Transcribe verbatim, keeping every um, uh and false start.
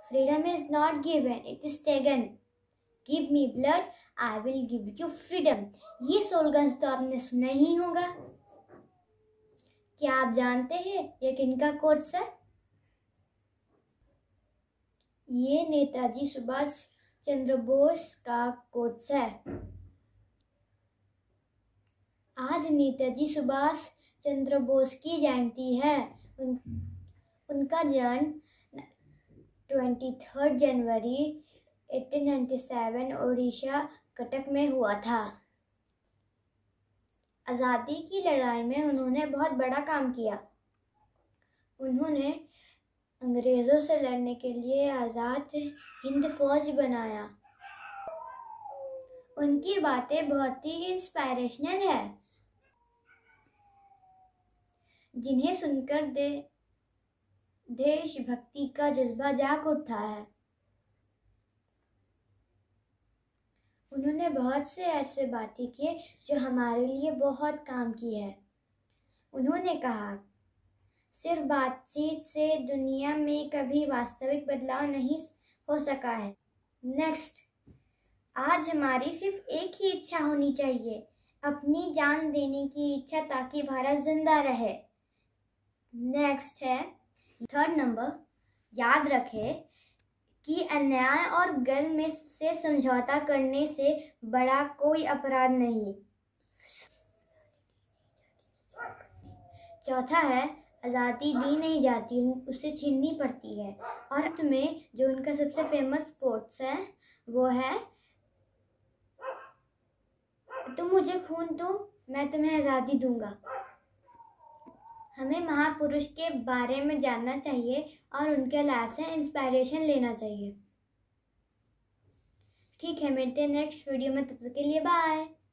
Freedom is not given, it is taken. Give me blood, I will give you freedom. ये slogans तो आपने सुना ही होगा। क्या आप जानते हैं ये किनका कोट्स है? ये नेताजी सुभाष चंद्र बोस का कोट्स है। आज नेताजी सुभाष चंद्र बोस की जयंती है। उन, उनका जन्म तेईस जनवरी अठारह सौ सत्तानवे ओडिशा कटक में हुआ था। आज़ादी की लड़ाई में उन्होंने बहुत बड़ा काम किया। उन्होंने अंग्रेज़ों से लड़ने के लिए आज़ाद हिंद फौज बनाया। उनकी बातें बहुत ही इंस्पायरेशनल है, जिन्हें सुनकर दे देशभक्ति का जज्बा जाग उठता है। उन्होंने बहुत से ऐसे बातें किए जो हमारे लिए बहुत काम की है। उन्होंने कहा, सिर्फ बातचीत से दुनिया में कभी वास्तविक बदलाव नहीं हो सका है। नेक्स्ट, आज हमारी सिर्फ एक ही इच्छा होनी चाहिए, अपनी जान देने की इच्छा, ताकि भारत जिंदा रहे। नेक्स्ट है थर्ड नंबर, याद रखें कि अन्याय और गल में से समझौता करने से बड़ा कोई अपराध नहीं। चौथा है, आज़ादी दी नहीं जाती, उसे छीननी पड़ती है। और अंत में जो उनका सबसे फेमस कोट्स है वो है, तुम मुझे खून दो, मैं तुम्हें आज़ादी दूंगा। हमें महापुरुष के बारे में जानना चाहिए और उनके लाइफ से इंस्पायरेशन लेना चाहिए। ठीक है, मिलते हैं नेक्स्ट वीडियो में, तब तक के लिए बाय।